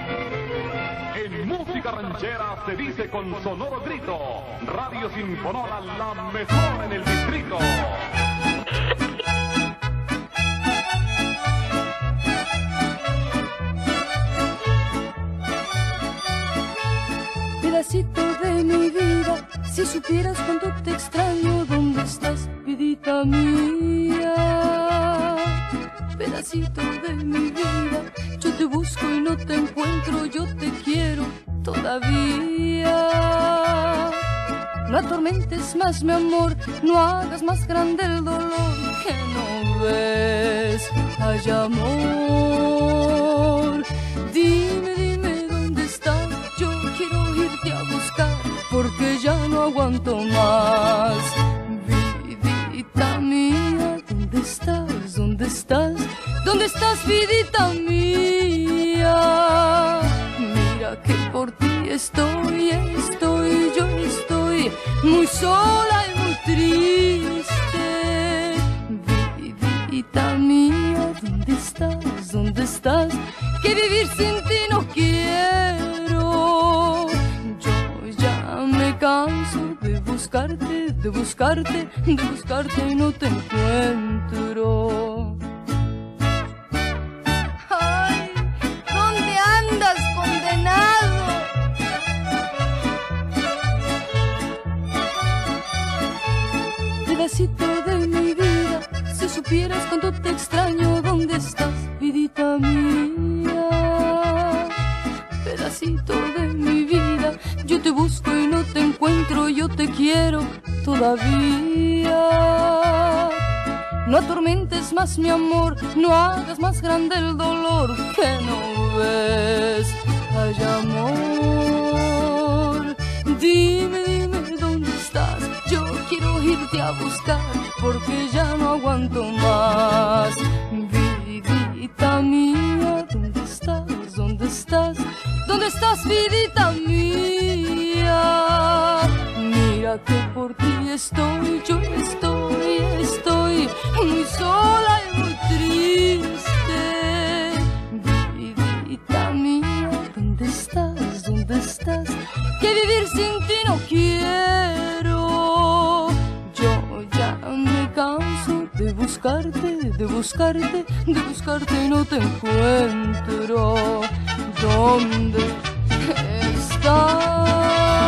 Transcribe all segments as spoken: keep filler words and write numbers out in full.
En música ranchera se dice con sonoro grito, Radio Sinfonora, la mejor en el distrito. Pedacito de mi vida, si supieras cuánto te extraño, ¿dónde estás, vidita mía? Pedacito de mi vida, yo te busco y no te encuentro, yo te quiero todavía. No atormentes más mi amor, no hagas más grande el dolor que no ves. Ay, amor, dime, dime dónde estás, yo quiero irte a buscar porque ya no aguanto más. Vidita mía, ¿dónde estás? ¿Dónde estás? ¿Dónde estás, vidita mía? Mira que por ti estoy, estoy, yo estoy muy sola y muy triste. Vidita mía, ¿dónde estás? ¿Dónde estás? Que vivir sin ti no quiero. Yo ya me canso de buscarte, de buscarte, de buscarte y no te encuentro. ¡Ay! ¿Dónde andas, condenado? Pedacito de mi vida, si supieras cuánto te extraño, ¿dónde estás, vidita mía? Pedacito de mi vida, yo te busco y no te encuentro, yo te quiero todavía. No atormentes más mi amor, no hagas más grande el dolor que no ves. Ay, amor, dime, dime dónde estás, yo quiero irte a buscar porque ya no aguanto más. Vidita mía, ¿dónde estás? ¿Dónde estás? ¿Dónde estás, vidita mía? Mira que por ti estoy, yo estoy, estoy muy sola y muy triste. Vidita mía, ¿dónde estás? ¿Dónde estás? Que vivir sin ti no quiero. Yo ya me canso de buscarte, de buscarte, de buscarte y no te encuentro. ¿Dónde estás?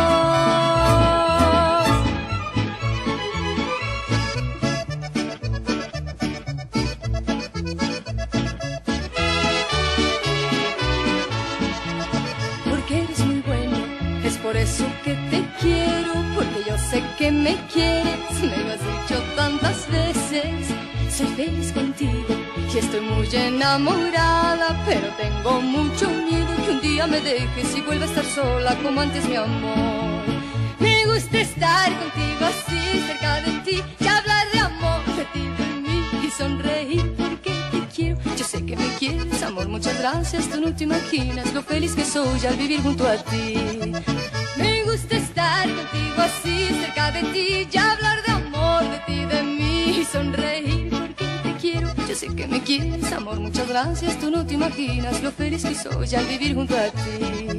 Porque eres muy bueno, es por eso que te quiero, porque yo sé que me quieres, me lo has dicho tantas veces. Soy feliz contigo y estoy muy enamorada, pero tengo mucho miedo que un día me dejes y vuelva a estar sola como antes, mi amor. Me gusta estar contigo así cerca de ti y hablar de amor, de ti, de mí y sonreír porque te quiero. Yo sé que me quieres, amor, muchas gracias, tú no te imaginas lo feliz que soy al vivir junto a ti. Me gusta estar contigo así cerca de ti y hablar de amor, de ti, de mí y sonreír porque te quiero. Yo sé que me quieres, amor, muchas gracias, tú no te imaginas lo feliz que soy al vivir junto a ti.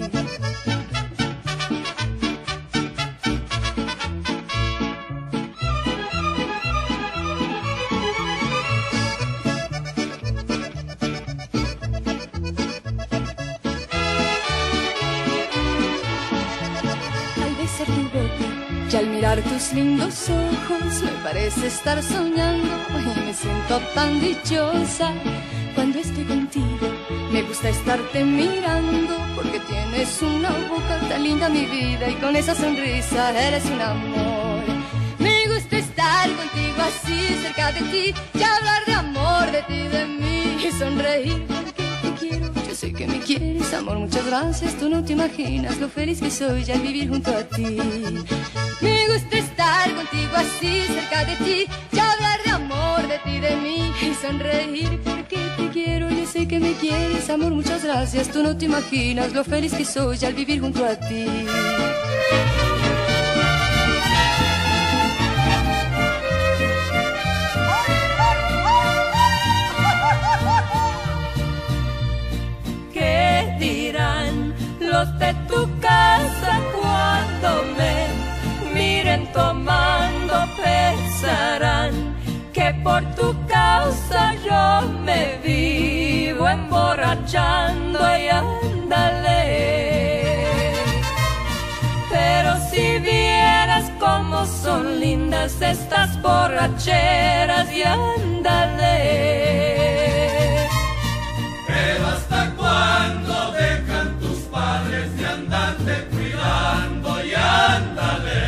Y al mirar tus lindos ojos me parece estar soñando y me siento tan dichosa. Cuando estoy contigo me gusta estarte mirando porque tienes una boca tan linda, mi vida, y con esa sonrisa eres un amor. Me gusta estar contigo así cerca de ti y hablar de amor, de ti, de mí y sonreír porque te quiero. Yo sé que me quieres, amor, muchas gracias, tú no te imaginas lo feliz que soy al vivir junto a ti. Me gusta estar contigo así cerca de ti y hablar de amor, de ti, de mí y sonreír porque te quiero. Yo sé que me quieres, amor, muchas gracias, tú no te imaginas lo feliz que soy al vivir junto a ti. ¿Qué dirán muros de tu casa cuando me miren tomando pensarán que por tu causa yo me vivo emborrachando y ándale. Pero si vieras cómo son lindas estas borracheras y ándale. Pero ¿hasta cuándo dejan tus padres de andarte cuidando y ándale?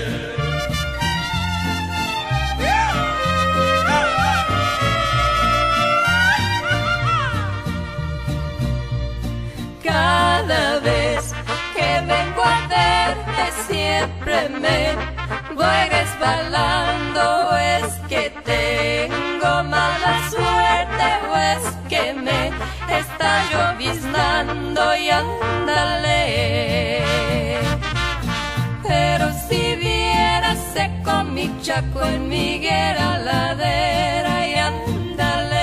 Cada vez que vengo a verte siempre me voy resbalando. Es que tengo mala suerte o es que me está lloviznando y ándale. Pero si vieras seco mi chaco en mi higuera ladera y ándale.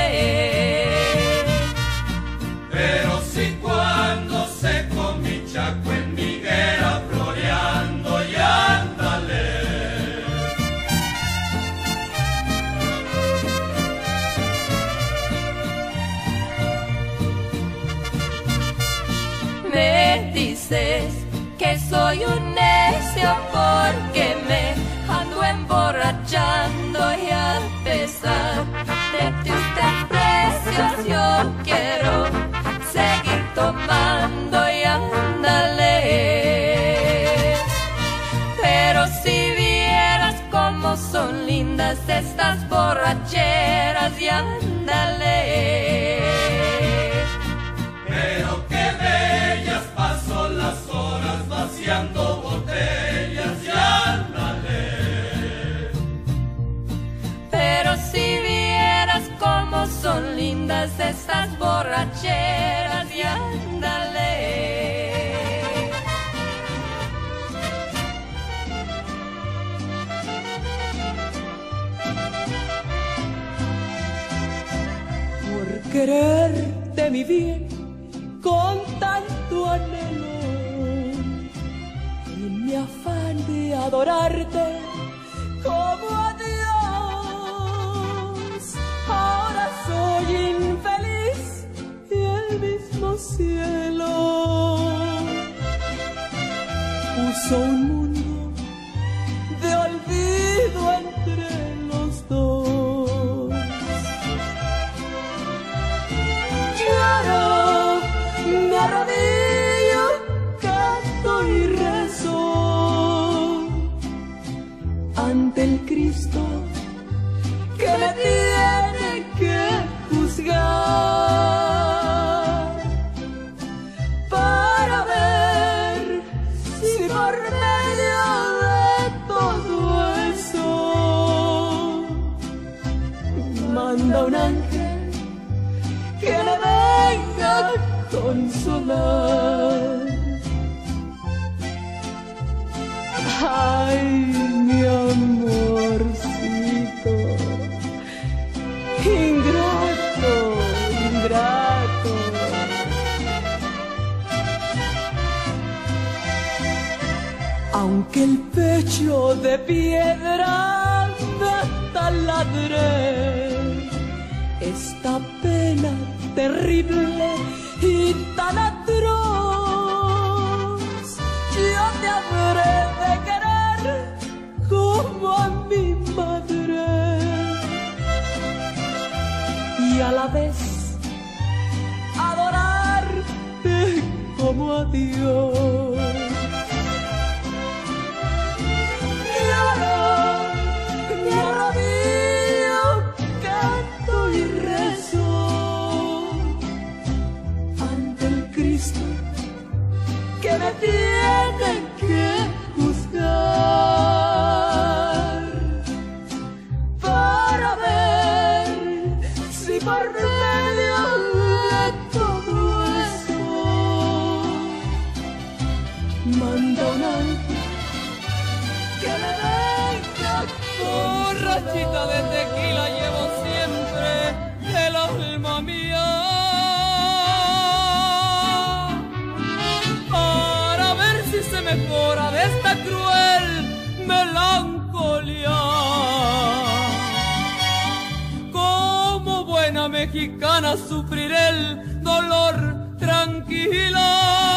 Pero si cuando seco mi chaco en mi higuera floreando y ándale. Me dices que soy un necio porque me ando emborrachando y a pesar de tus desprecios yo quiero seguir tomando y ándale. Pero si vieras cómo son lindas estas borracheras y ándale. Pero qué bellas paso las horas vaciando botellas y ándale. Pero si vieras cómo son lindas estas borracheras y ándale. Por quererte mi bien con tanto anhelo y mi afán de adorarte como a Dios, ahora soy infeliz y el mismo cielo puso un mundo de olvido entre los dos. Lloro, me arrodillo, canto y rezo ante el Cristo que me tiene que juzgar para ver si por medio de todo eso manda un ángel que le venga a consolar. Ay, mi amorcito, ingrato, ingrato. Aunque el pecho de piedra me taladre, esta pena terrible y tan atroz, yo te habré de querer como a mi madre y a la vez adorarte como a Dios. Lloro, me arrodillo, canto y rezo ante el Cristo que me tiene que juzgar para ver si por medio de todo eso manda un ángel que me venga Borrachita de tequila llevo siempre el alma mía. mexicana sufriré el dolor tranquila.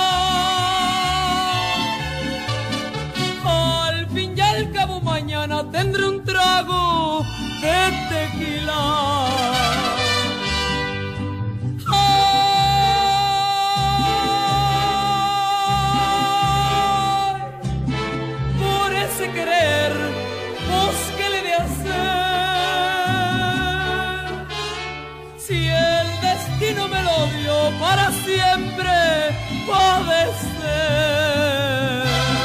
Al fin y al cabo mañana tendré un trago de tequila. Querer, pues qué le de hacer, si el destino me lo dio para siempre padecer.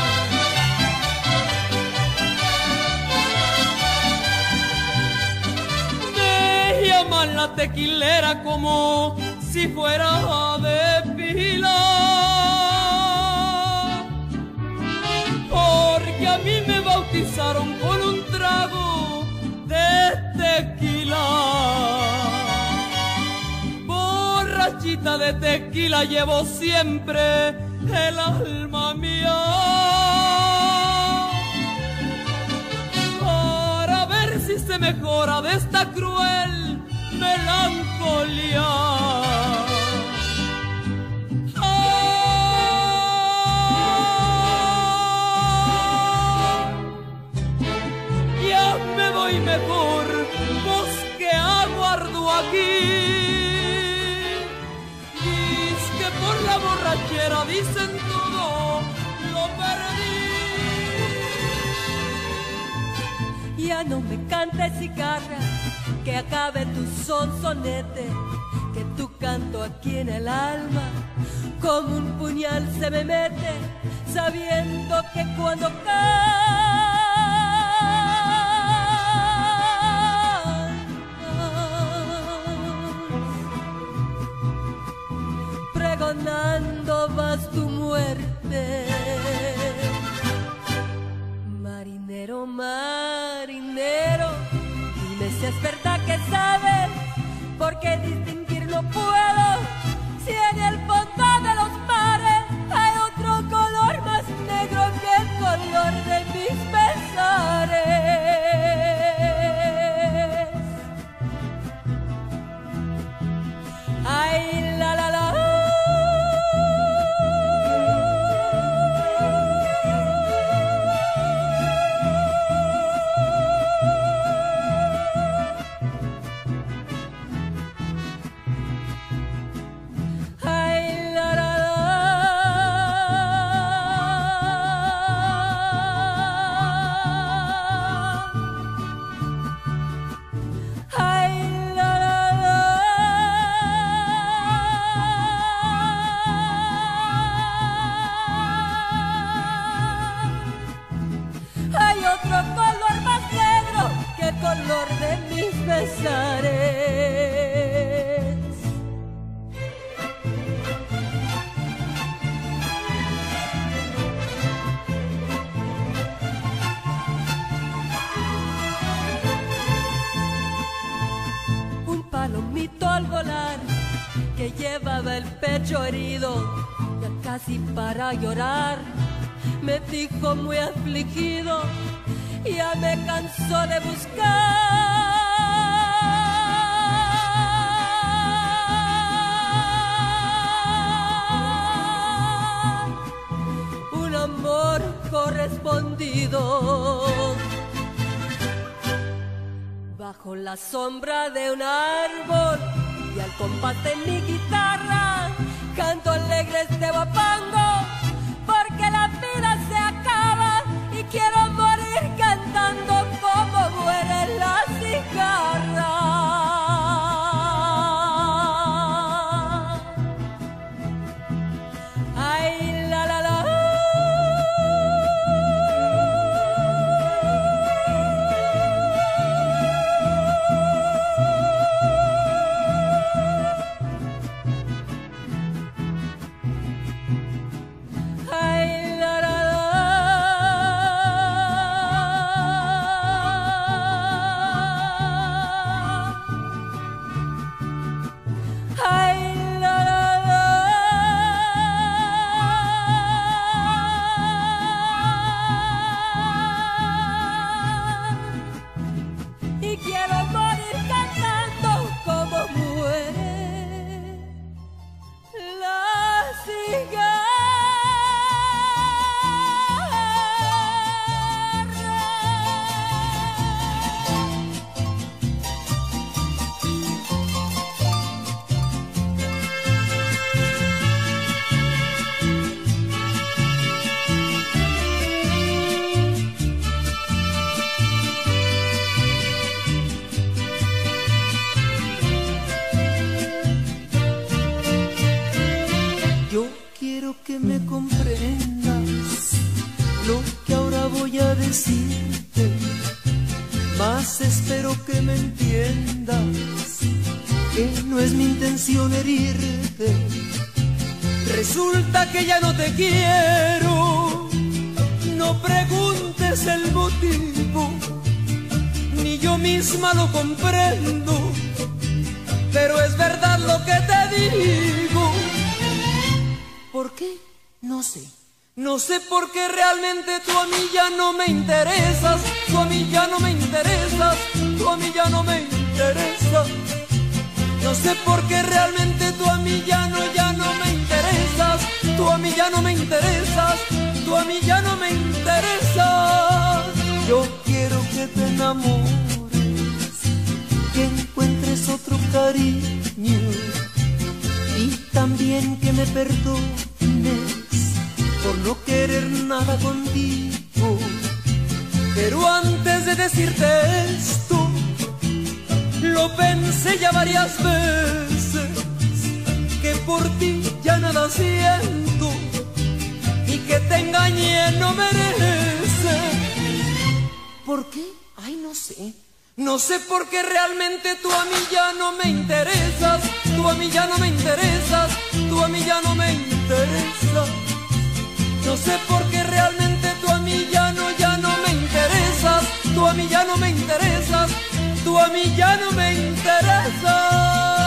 Me llaman la tequilera como si fuera de pila, porque a mí me bautizaron con un trago de tequila. Borrachita de tequila llevo siempre el alma mía, para ver si se mejora de esta cruel melancolía. Y mejor, vos que aguardo aquí, diz que por la borrachera dicen todo lo perdí. Ya no me cantes cigarra, que acabe tu sonsonete, que tu canto aquí en el alma como un puñal se me mete, sabiendo que cuando cae pregonando vas tu muerte. Marinero, marinero, dime si es verdad que sabes, porque distinguir no puedo si en el fondo de los mares hay otro color más negro que el color de mis pesares. Ay, la la la. Color de mis pesares. Un palomito al volar que llevaba el pecho herido, ya casi para llorar, me dijo muy afligido: ya me cansó de buscar un amor correspondido. Bajo la sombra de un árbol y al compás de mi guitarra canto alegre este guapango, porque la vida se acaba y quiero morir cantando como muere la cigarra. Ay, la la la. Que me comprendas lo que ahora voy a decirte, mas espero que me entiendas que no es mi intención herirte. Resulta que ya no te quiero, no preguntes el motivo, ni yo misma lo comprendo, pero es verdad lo que te digo. ¿Por qué? No sé. No sé por qué realmente tú a mí ya no me interesas. Tú a mí ya no me interesas. Tú a mí ya no me interesas. No sé por qué realmente tú a mí ya no, ya no me interesas. Tú a mí ya no me interesas. Tú a mí ya no me interesas. Yo quiero que te enamores, que encuentres otro cariño, y también que me perdones por no querer nada contigo. Pero antes de decirte esto, lo pensé ya varias veces, que por ti ya nada siento y que te engañé no merece. ¿Por qué? Ay, no sé. No sé por qué realmente tú a mí ya no me interesas. Tú a mí ya no me interesas. Tú a mí ya no me interesas. No sé por qué realmente tú a mí ya no, ya no me interesas. Tú a mí ya no me interesas. Tú a mí ya no me interesas.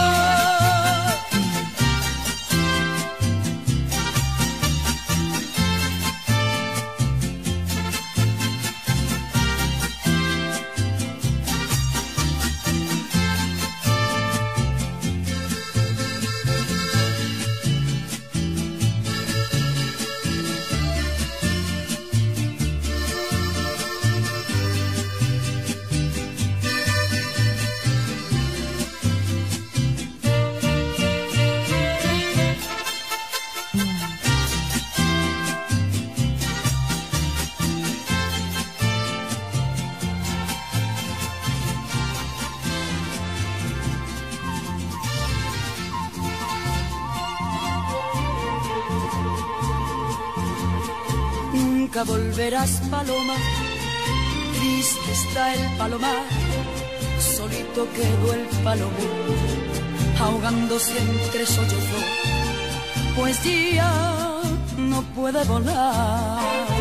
Nunca volverás, paloma, triste está el palomar, solito quedó el palomo, ahogándose entre sollozos, pues ya no puede volar.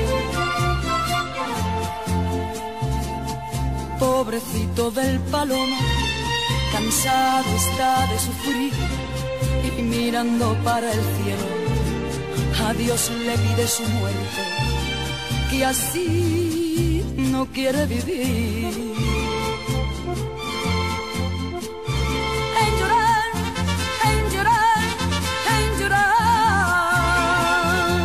Pobrecito del palomo, cansado está de sufrir, y mirando para el cielo, a Dios le pide su muerte, que así no quiere vivir. En llorar, en llorar, en llorar.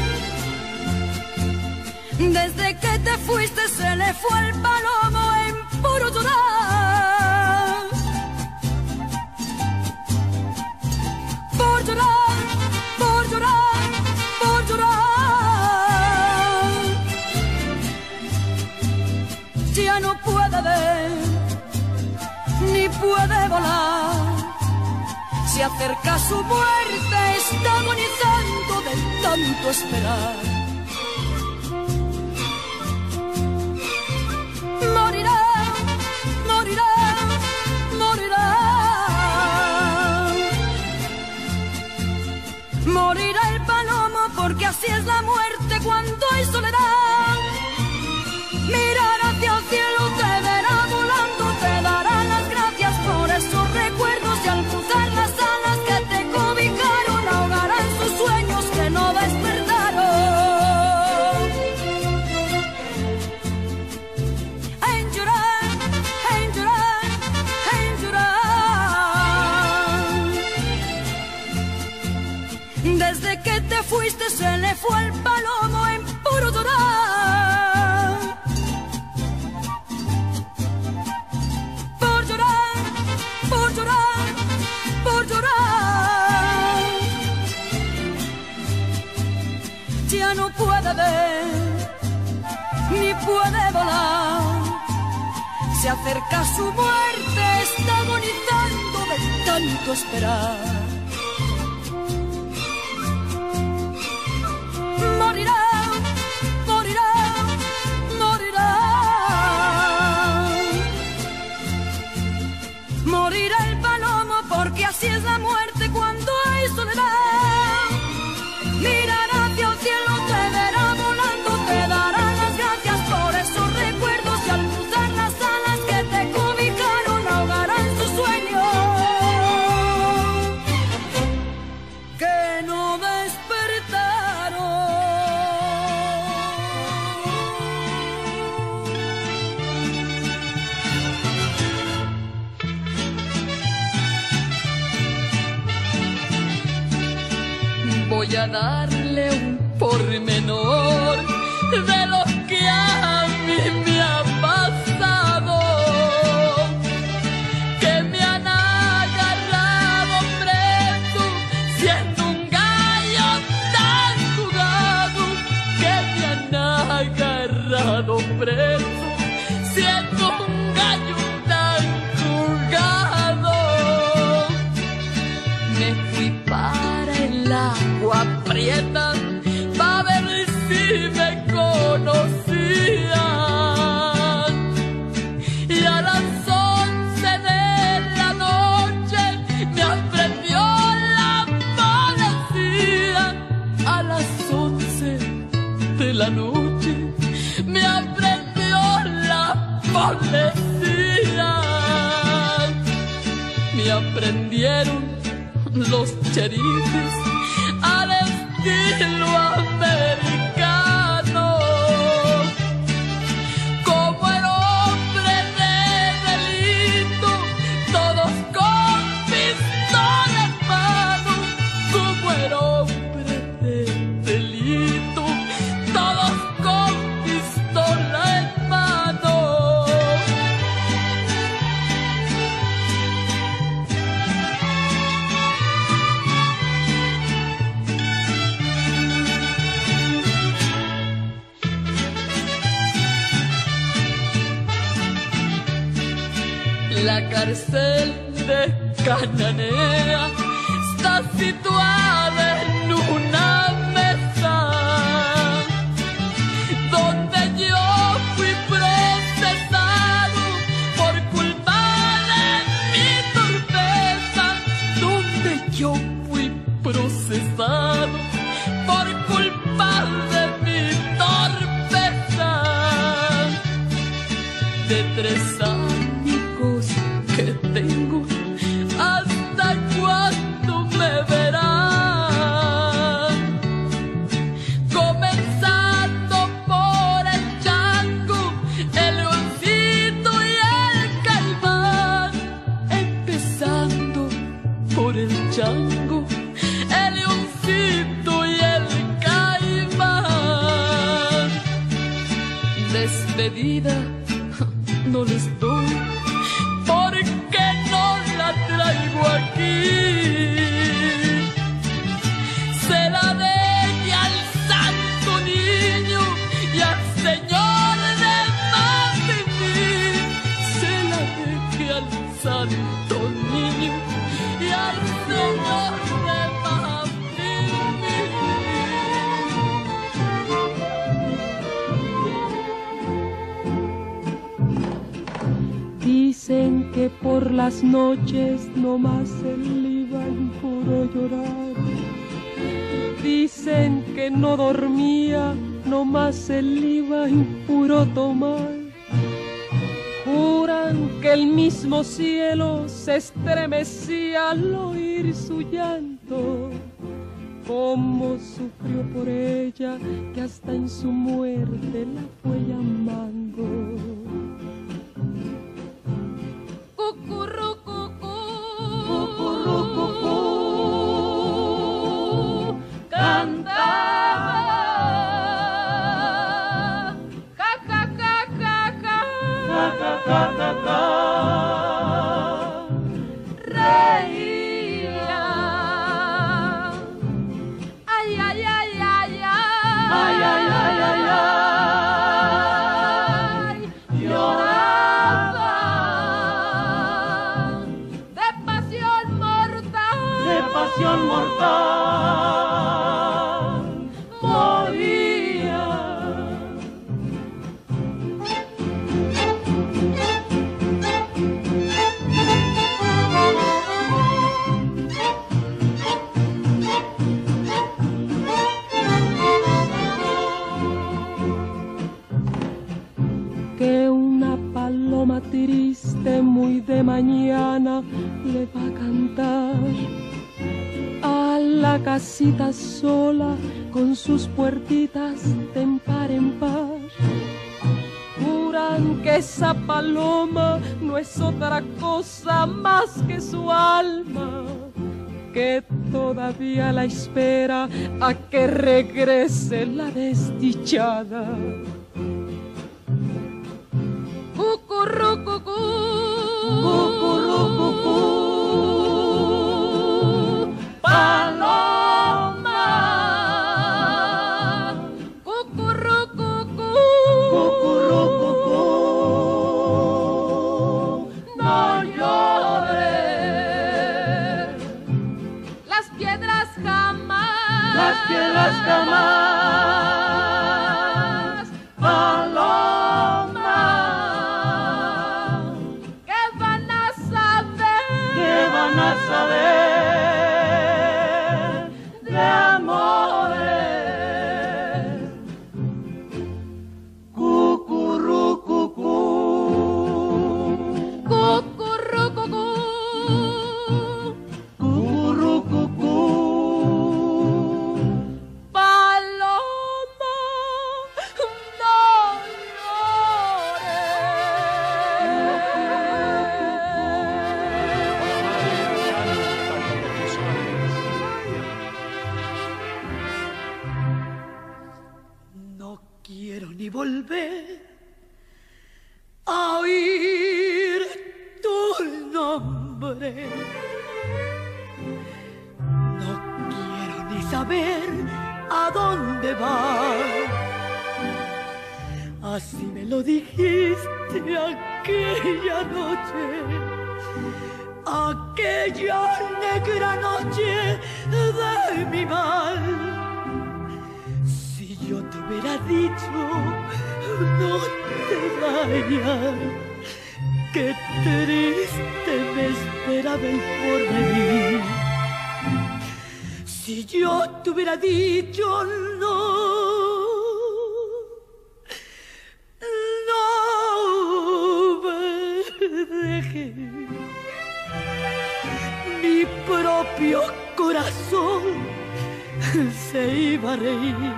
Desde que te fuiste se le fue el palomo en puro llorar. Por llorar, por llorar, por llorar. Ya no puede ver, ni puede volar. Se acerca su muerte, está agonizando de tanto esperar. Morirá, morirá, morirá. Morirá el palomo porque así es la muerte cuando hay soledad. Mirar hacia el cielo te verá volando, te dará las gracias por esos recuerdos y al cruzar las alas que te cobijaron ahogarán sus sueños que no despertaron. En llorar, en llorar, en llorar. Desde Desde que te fuiste se le fue el palomo en puro llorar. Por llorar, por llorar, por llorar. Ya no puede ver, ni puede volar. Se acerca su muerte, está agonizando de tanto esperar. Morirá, morirá, morirá. Morirá el palomo porque así es la muerte cuando hay soledad. Mirará hacia el cielo, te verá volando, te dará las gracias por esos recuerdos y al cruzar las alas que te cobijaron ahogarán su sueño que no despertaron. Voy a darle un pormenor de lo que a mí me ha pasado, que me han agarrado preso siendo un gallo tan jugado, que me han agarrado preso siendo un gallo tan jugado. Me fui para el agua prieta pa' ver si me conocían, y a las once de la noche me aprendió la policía. A las once de la noche me aprendió la policía. Me aprendieron los cherifes al estilo americano, como el hombre de delito, todos con pistola en mano, como el hombre de delito, todos con pistola en mano. La cárcel de Cananea está situada en una mesa donde yo fui procesado por culpa de mi torpeza, donde yo fui procesado por culpa de mi torpeza, de tres años que tengo, hasta cuándo me verán, comenzando por el chango, el leoncito y el caimán, empezando por el chango, el leoncito y el caimán. Despedida no les doy porque no la traigo aquí. Se la dejé al santo niño y al señor de Mapimí. Se la dejé al santo niño y al señor de Mapimí. Dicen que por las noches nomás él iba en puro llorar. Dicen que no dormía, nomás él iba en puro tomar. Juran que el mismo cielo se estremecía al oír su llanto. Cómo sufrió por ella, que hasta en su muerte la fue llamando. Cucurrucucú, acá. Reía. Ay, ay, ay, ay, ay. Ay, ay, ay, ay, ay. Lloraba de pasión mortal. De pasión mortal. Moría. Que una paloma triste muy de mañana le va a cantar a la casita sola con sus puertitas de par en par. Juran que esa paloma no es otra cosa más que su alma, que todavía la espera a que regrese la desdichada. Cucurrucucú, Cucurrucucú, paloma. Cucurrucucú, cucurrucucú. no llores. Las piedras jamás, Las piedras jamás. paloma. ¿Qué van a saber? ¿Qué van a saber de amores? Cucurrucucú. Cucurrucucú, Cucurrucucú. paloma, no No quiero ni volver a oír tu nombre. No quiero ni saber a dónde vas. Así me lo dijiste aquella noche, aquella negra noche de mi mal. Si yo te hubiera dicho, no te vayas, qué triste me esperaba el porvenir. Si yo te hubiera dicho, no, no me dejes, mi propio corazón se iba a reír.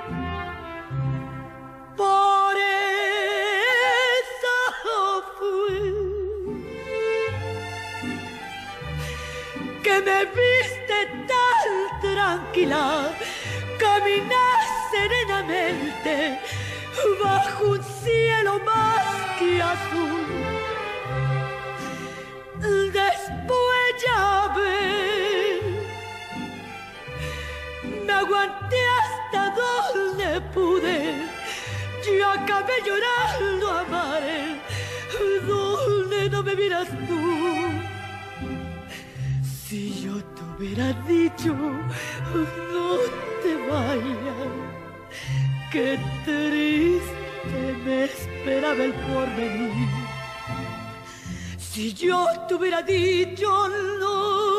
Por eso fue que me viste tan tranquila, caminar serenamente bajo un cielo más que azul. Después ya ves, me aguanté hasta donde pude. Yo acabé llorando a mares donde no me miras tú. Si yo te hubiera dicho, no te vayas, qué triste me esperaba el porvenir. Si yo te hubiera dicho, no,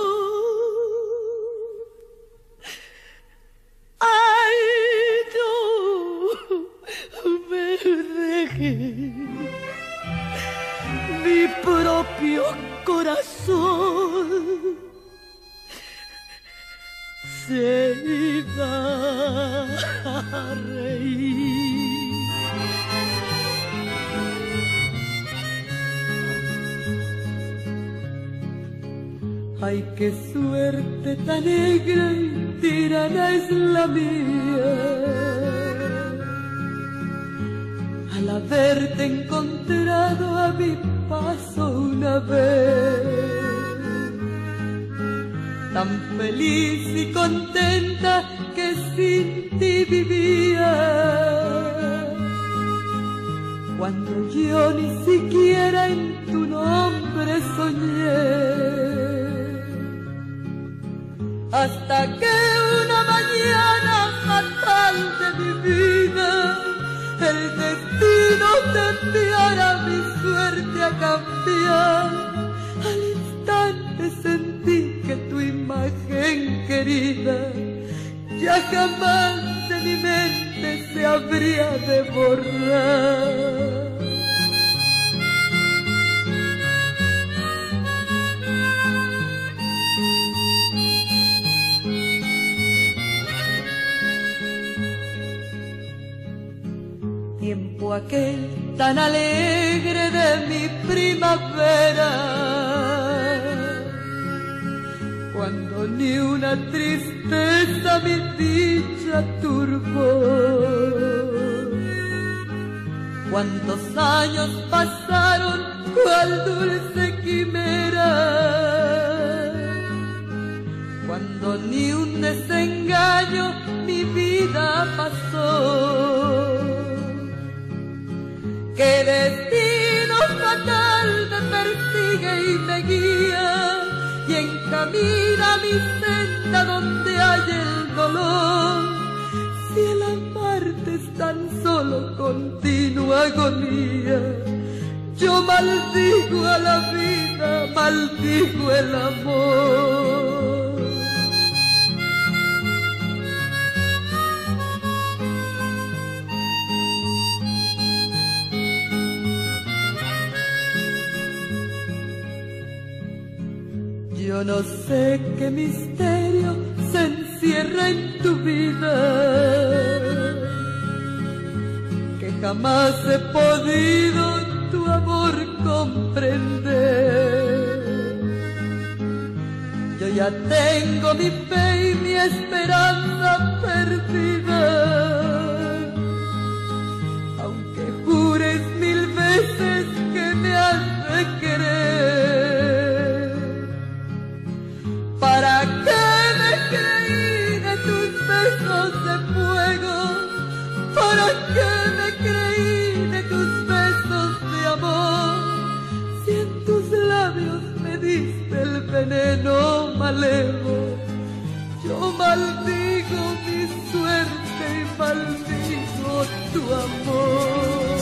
ay, no me dejes, mi propio corazón se iba a reír. Ay, qué suerte tan negra y tirana es la mía, al haberte encontrado a mi paso una vez. Tan feliz y contenta que sin ti vivía, cuando yo ni siquiera en tu nombre soñé. Hasta que una mañana fatal de mi vida, el destino te enviara mi suerte a cambiar. Al instante sentí que tu imagen querida ya jamás de mi mente se habría de borrar. Tiempo aquel tan alegre de mi primavera, cuando ni una tristeza mi dicha turbó. Cuántos años pasaron cual dulce quimera, cuando ni un desengaño mi vida pasó. Qué destino fatal me persigue y me guía, y encamina mi senda donde hay el dolor. Si el amarte es tan solo continua agonía, yo maldigo a la vida, maldigo el amor. Yo no sé qué misterio se encierra en tu vida, que jamás he podido tu amor comprender. Yo ya tengo mi fe y mi esperanza perdida, aunque jures mil veces que me has de querer. ¿Para qué me creí de tus besos de fuego? ¿Para qué me creí de tus besos de amor? Si en tus labios me diste el veneno malevo, yo maldigo mi suerte y maldigo tu amor.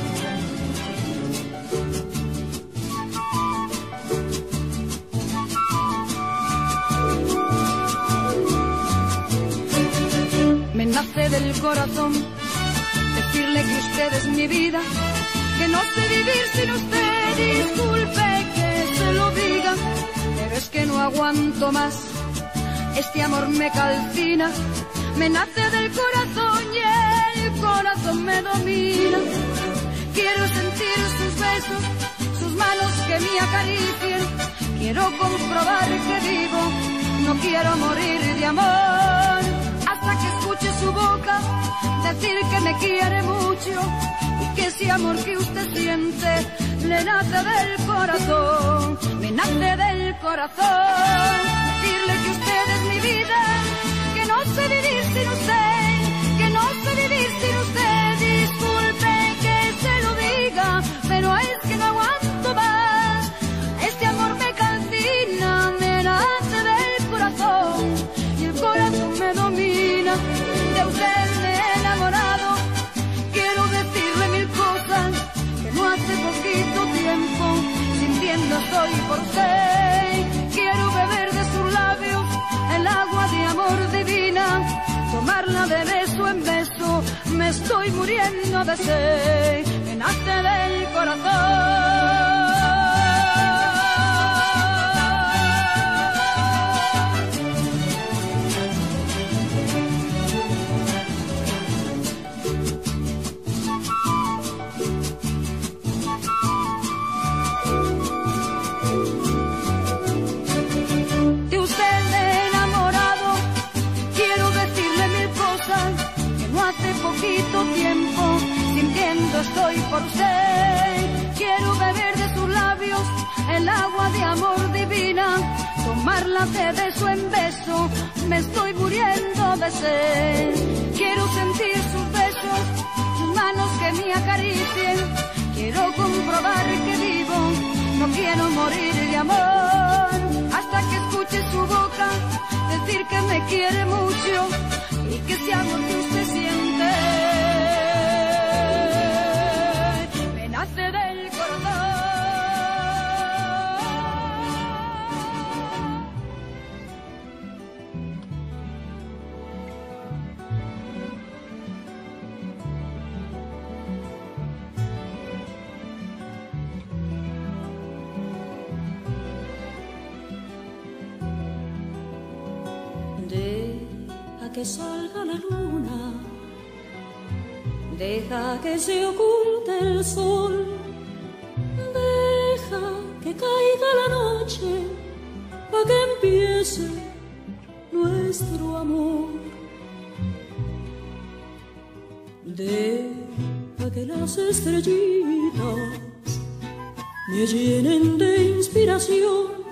Me nace del corazón decirle que usted es mi vida, que no sé vivir sin usted, disculpe que se lo diga, pero es que no aguanto más, este amor me calcina, me nace del corazón y el corazón me domina. Quiero sentir sus besos, sus manos que me acaricien, quiero comprobar que vivo, no quiero morir de amor. Hasta que escuche su boca decir que me quiere mucho y que ese amor que usted siente le nace del corazón, me nace del corazón. Decirle que usted es mi vida, que no sé vivir sin usted, que no sé vivir sin usted. Disculpe que se lo diga, pero es que no aguanto más, este amor me calcina, me nace del corazón y el corazón me domina. De usted me he enamorado, quiero decirle mil cosas que no hace poquito tiempo sintiendo estoy por usted. Quiero beber de sus labios el agua de amor divina, tomarla de beso en beso, me estoy muriendo de sed, me nace del corazón. Poquito tiempo sintiendo estoy por usted, quiero beber de sus labios amarla de beso en beso, me estoy muriendo de sed. Quiero sentir sus besos, sus manos que me acaricien. Quiero comprobar que vivo, no quiero morir de amor. Hasta que escuche su boca decir que me quiere mucho y que ese amor que usted siente me nace del corazón. Deja que salga la luna, deja que se oculte el sol, deja que caiga la noche para que empiece nuestro amor. Deja que las estrellitas me llenen de inspiración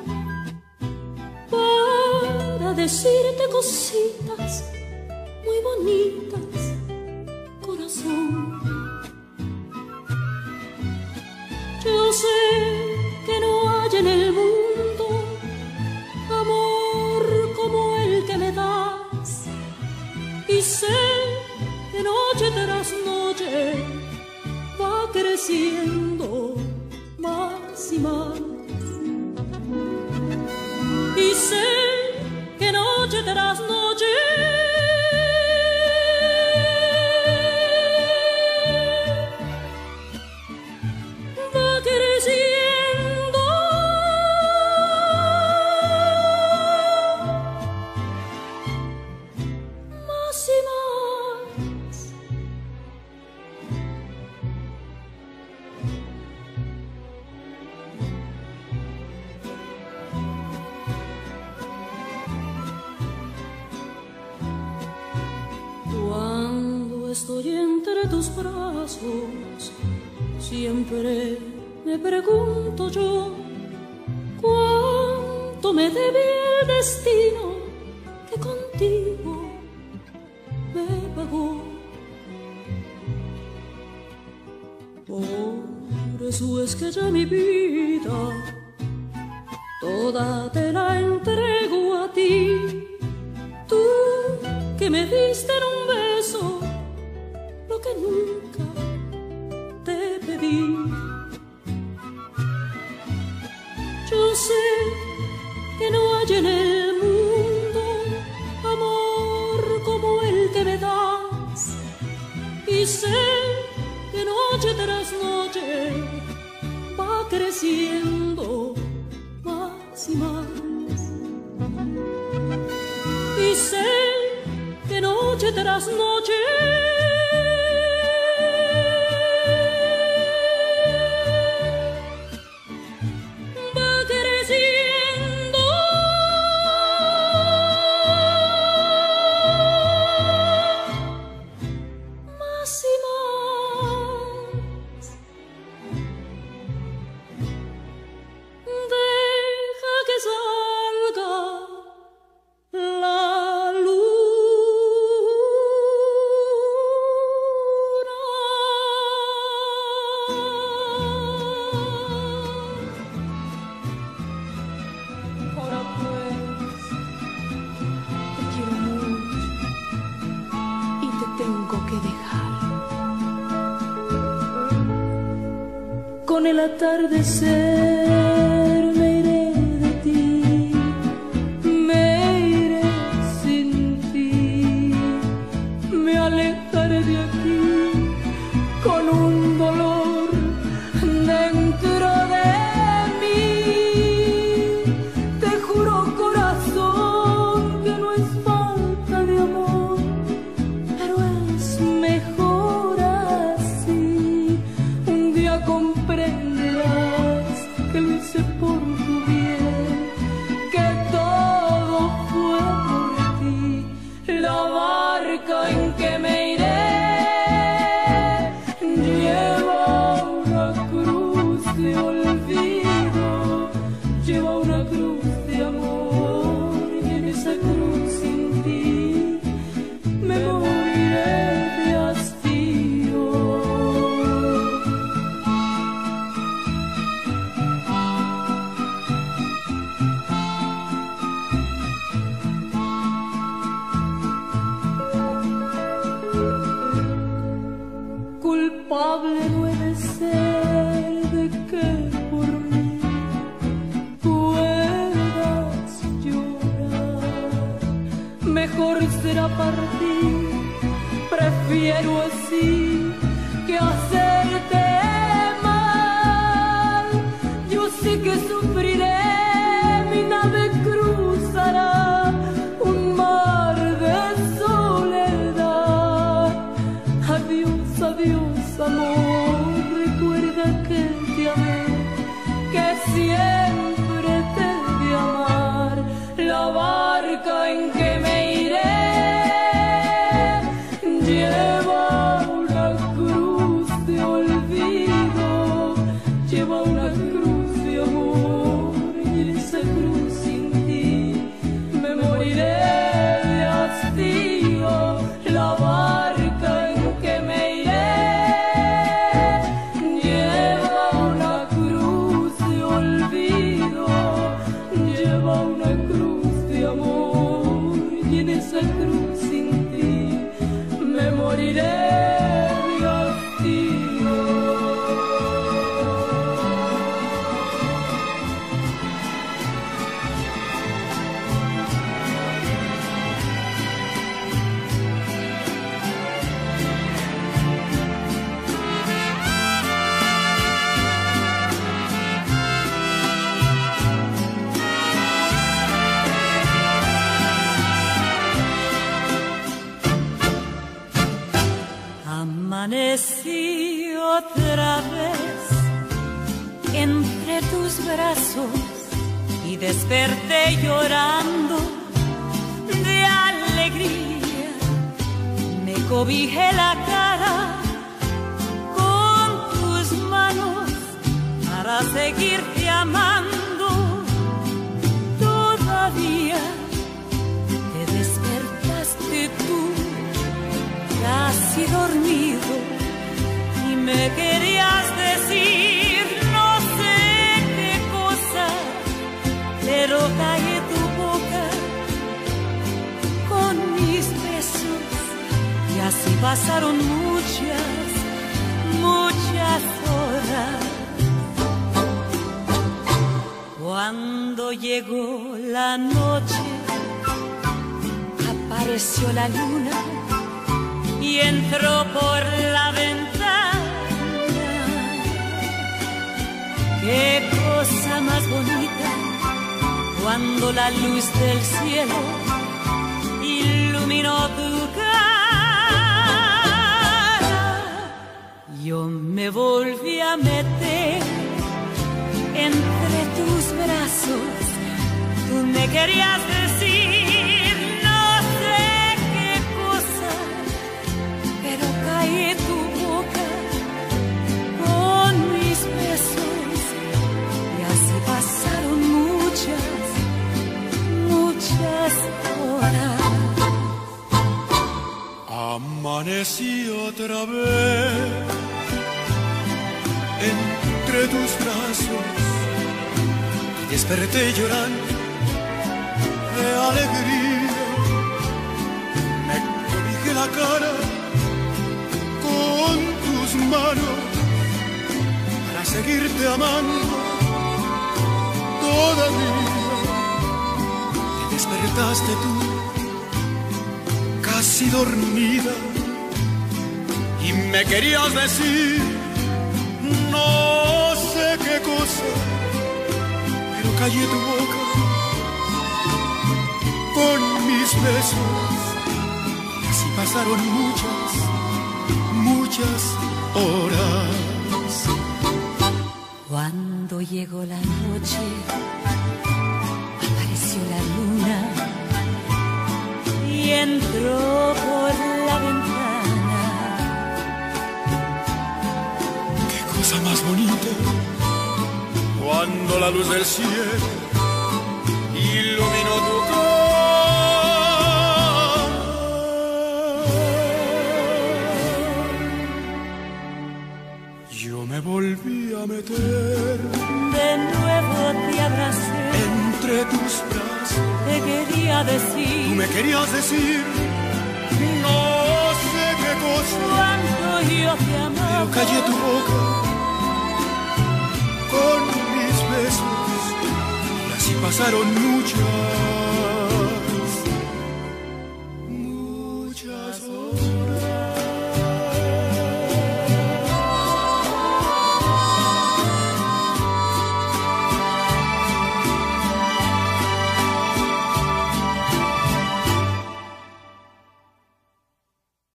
para decirte cositas muy bonitas, corazón. Yo sé que no hay en el mundo amor como el que me das, y sé que noche tras noche va creciendo más y más. Y sé que noche tras noche va creciendo más y más. Estoy entre tus brazos, siempre me pregunto yo cuánto me debe el destino que contigo me pagó. Por eso es que ya mi vida toda te la entrego a ti, tú que me diste en un beso lo que nunca te pedí. Yo sé que no hay en el mundo amor como el que me das, y sé que noche tras noche va creciendo más y más. Y sé que noche tras noche con el atardecer me iré de ti, me iré sin ti, me alejaré de aquí con un dolor dentro de mí. Te juro, corazón, que no es falta de amor, pero es mejor así. Un día comprenderás que lo hice por tu bien, que todo fue por ti. La barca en que me iré culpable no he de ser de que por mí puedas llorar. Mejor será partir, prefiero así que hacerte mal. Yo sé que sufriré, mi nave cruzará un mar de soledad. Adiós, adiós, amor, recuerda que te amé, que siempre te he de amar. La barca en que me iré lleva una cruz de olvido, lleva una cruz de amor, y en esa cruz sin ti me moriré de hastío. La barca en que me iré lleva una cruz de olvido, lleva una cruz de amor, y en esa cruz sin ti me moriré de hastío. Amanecí otra vez entre tus brazos y desperté llorando de alegría. Me cobijé la cara con tus manos para seguirte amando. Todavía te despertaste tú casi dormido y me querías decir no sé qué cosa, pero callé tu boca con mis besos y así pasaron muchas, muchas horas. Cuando llegó la noche apareció la luna y entró por la ventana. Qué cosa más bonita cuando la luz del cielo iluminó tu cara. Yo me volví a meter entre tus brazos. Tú me querías decir no sé qué cosa, pero callé tu boca con mis besos y así pasaron muchas, muchas horas. Amanecí otra vez entre tus brazos y desperté llorando de alegría. Me cobijé la cara con tus manos para seguirte amando. Todavía te despertaste tú casi dormida y me querías decir no sé qué cosa, pero callé tu boca con mis besos y así pasaron muchas, muchas horas. Cuando llegó la noche apareció la luna y entró por la ventana. Qué cosa más bonita cuando la luz del cielo iluminó tu cara. Yo me volví a meter de nuevo te abracé entre tus brazos. Te quería decir, tú me querías decir no sé qué cosa, cuánto yo yo te amaba. Pero callé tu boca con mis besos y así pasaron muchas